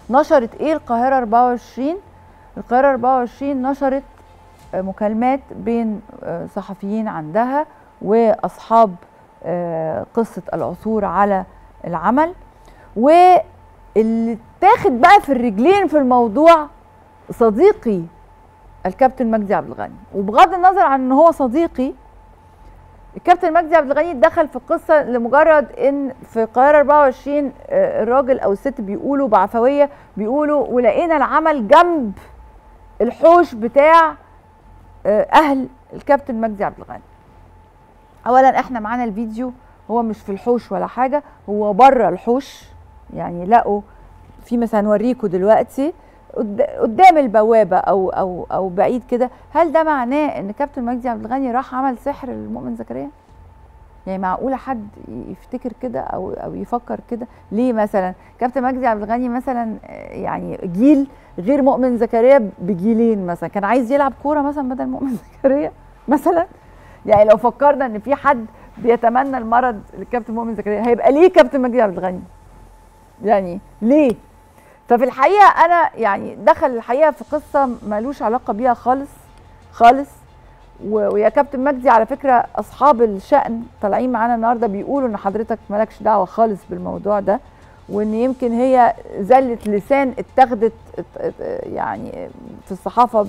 نشرت ايه القاهره 24؟ القاهره 24 نشرت مكالمات بين صحفيين عندها واصحاب قصه العثور على العمل، واللي تاخد بقى في الرجلين في الموضوع صديقي الكابتن مجدي عبد الغني. وبغض النظر عن ان هو صديقي، الكابتن مجدي عبد الغني دخل في القصه لمجرد ان في القاهره 24 الراجل او الست بيقولوا بعفويه، بيقولوا ولقينا العمل جنب الحوش بتاع اهل الكابتن مجدي عبد الغني. اولا احنا معانا الفيديو، هو مش في الحوش ولا حاجه، هو بره الحوش، يعني لقوا في مثلا هنوريكم دلوقتي قدام البوابه او بعيد كده. هل ده معناه ان كابتن مجدي عبد الغني راح عمل سحر للمؤمن زكريا؟ يعني معقوله حد يفتكر كده او يفكر كده؟ ليه مثلا كابتن مجدي عبد الغني مثلا يعني جيل غير مؤمن زكريا بجيلين، مثلا كان عايز يلعب كوره مثلا بدل مؤمن زكريا مثلا؟ يعني لو فكرنا ان في حد بيتمنى المرض للكابتن مؤمن زكريا، هيبقى ليه كابتن مجدي عبد الغني؟ يعني ليه؟ ففي الحقيقه انا يعني دخل الحقيقه في قصه مالوش علاقه بيها خالص خالص. ويا كابتن مجدي على فكره اصحاب الشأن طالعين معانا النهارده بيقولوا ان حضرتك مالكش دعوه خالص بالموضوع ده، وان يمكن هي زله لسان اتخذت يعني في الصحافه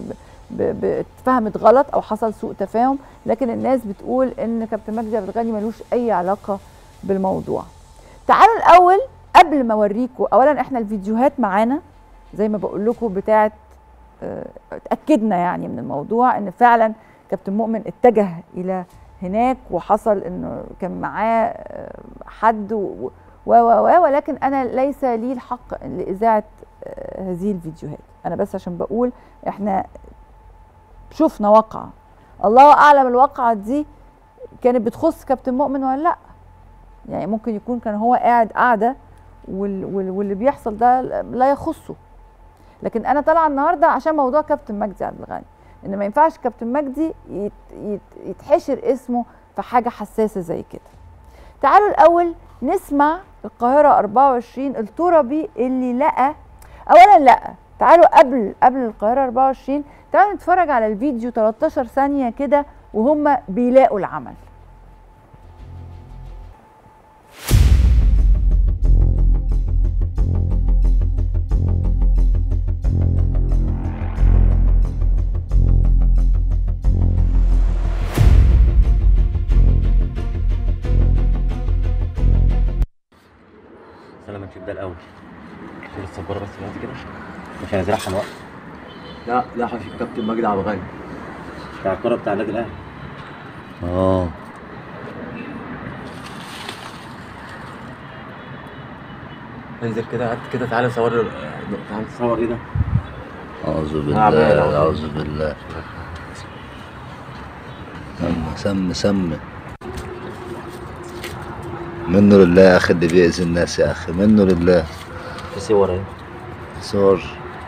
اتفهمت غلط او حصل سوء تفاهم، لكن الناس بتقول ان كابتن مجدي عبد الغني ملوش اي علاقه بالموضوع. تعالوا الاول قبل ما اوريكم، اولا احنا الفيديوهات معانا زي ما بقول لكم بتاعت اتاكدنا يعني من الموضوع ان فعلا كابتن مؤمن اتجه الى هناك وحصل انه كان معاه حد ولكن انا ليس لي الحق لاذاعه هذه الفيديوهات. انا بس عشان بقول احنا شفنا واقعه، الله اعلم الواقعه دي كانت بتخص كابتن مؤمن ولا لا. يعني ممكن يكون كان هو قاعد قاعده واللي بيحصل ده لا يخصه. لكن انا طالعه النهارده عشان موضوع كابتن مجدي عبد الغني، ان ما ينفعش كابتن مجدي يتحشر اسمه في حاجه حساسه زي كده. تعالوا الاول نسمع القاهره 24 التربي اللي لقى. اولا لا، تعالوا قبل القاهره 24 تعالوا نتفرج على الفيديو 13 ثانيه كده وهم بيلاقوا العمل. لما نشوف ده الاول، شيل السبوره بس دلوقتي كده مش هنزرعها الوقت. لا حوش الكابتن مجدي عبد الغني بتاع الكوره بتاع النادي الاهلي. انزل كده، هات كده، تعالى صور. تعالى تصور ايه ده؟ اعوذ بالله اعوذ بالله. سم منه لله يا اخي اللي بيأذي الناس يا اخي، منه لله. في صور اهي، صور.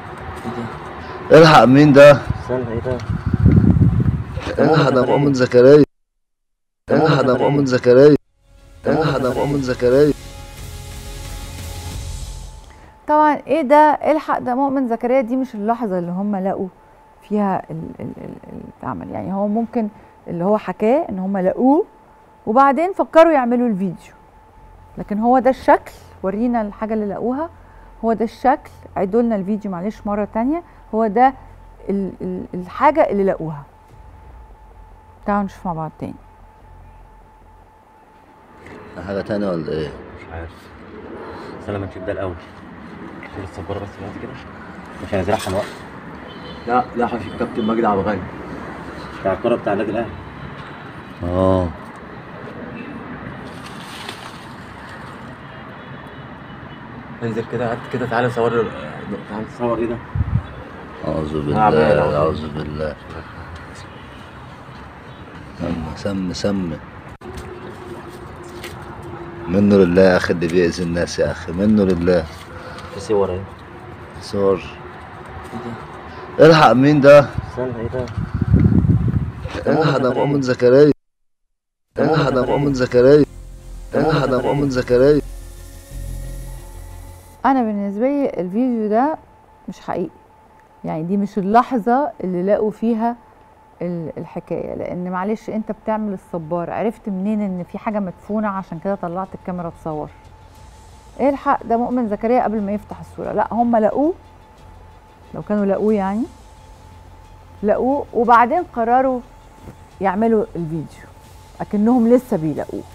الحق مين ده؟ استنى ايه ده؟ الحق ده مؤمن زكريا. الحق ده مؤمن زكريا. الحق ده مؤمن زكريا. طبعا ايه ده الحق ده مؤمن زكريا؟ دي مش اللحظه اللي هم لقوا فيها العمل. يعني هو ممكن اللي هو حكاه ان هم لقوه وبعدين فكروا يعملوا الفيديو، لكن هو ده الشكل. ورينا الحاجه اللي لقوها، هو ده الشكل. عيدوا لنا الفيديو معلش مره تانية. هو ده الحاجه اللي لقوها. تعالوا نشوف مع بعض تاني. حاجه تانية ولا ايه؟ مش عارف، بس لما نشوف ده الاول. شيل السبوره بس دلوقتي كده مش هنزرعها الوقت. لا حوش الكابتن مجدي عبد الغني بتاع الكوره بتاع النادي الاهلي. انزل كده، هات كده، تعالى صور. تعالى تصور ايه ده؟ اعوذ بالله اعوذ بالله. سم منه لله يا اخي اللي بيأذي الناس يا اخي، منه لله. في صور اهي، صور. الحق مين ده؟ استنى ايه ده؟ الحق ده مؤمن زكريا. الحق ده مؤمن زكريا. الحق ده مؤمن زكريا. انا بالنسبه لي الفيديو ده مش حقيقي، يعني دي مش اللحظة اللي لقوا فيها الحكاية، لأن معلش أنت بتعمل الصبار، عرفت منين إن في حاجة مدفونة عشان كده طلعت الكاميرا تصور؟ إيه الحق ده مؤمن زكريا قبل ما يفتح الصورة، لا هم لقوه، لو كانوا لقوه يعني لقوه وبعدين قرروا يعملوا الفيديو أكنهم لسه بيلاقوه.